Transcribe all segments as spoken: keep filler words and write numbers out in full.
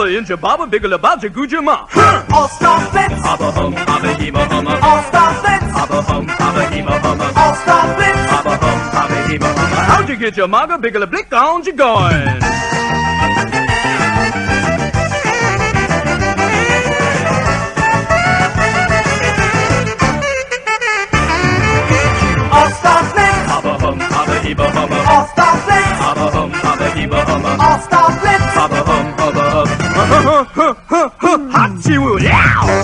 in Jababa, Biggle about your Gujama. All star blitz. Aber hum, aber hima hummer. All star blitz. Aber hum, aber hima hummer. All star blitz. Aber hum, aber hima hummer. How'd you get your mugger? Biggle blick on you going. All star blitz. Aber hum, aber hima hummer. All star blitz. Aber hum, aber hima hummer. All star blitz. Aber hum, aber hum. Hot you, yeah!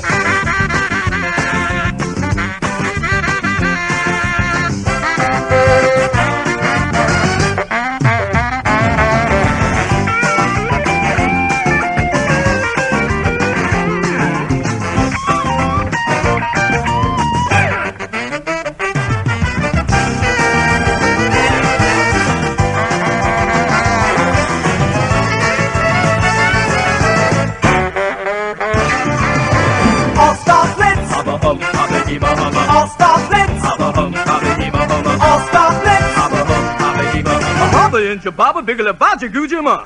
All star blitz. Aber hum, aber hima hummer. All star blitz. Aber hum, aber hima hummer. All star blitz. Aber hum, aber hima hummer. Hopper in Jababa, Biggle about your Gujama.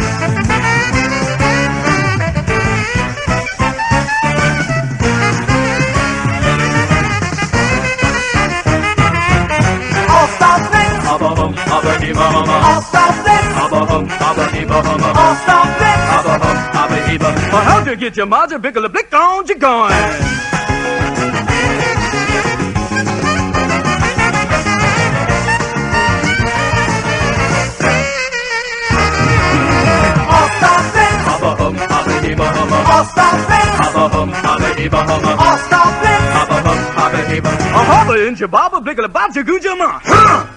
All star blitz. Aber hum, aber hima hummer. All star blitz. Aber hum, aber hima hummer. All star blitz. Aber hum, aber hima. Well, how'd you get your mother? Biggle blick on you going. All star blitz. Aber hum, aber hima hummer. All star blitz. Aber hum, aber hima hummer. All star blitz. Aber hum, aber hima. Hopper in Jababa, Biggle about your Gujama.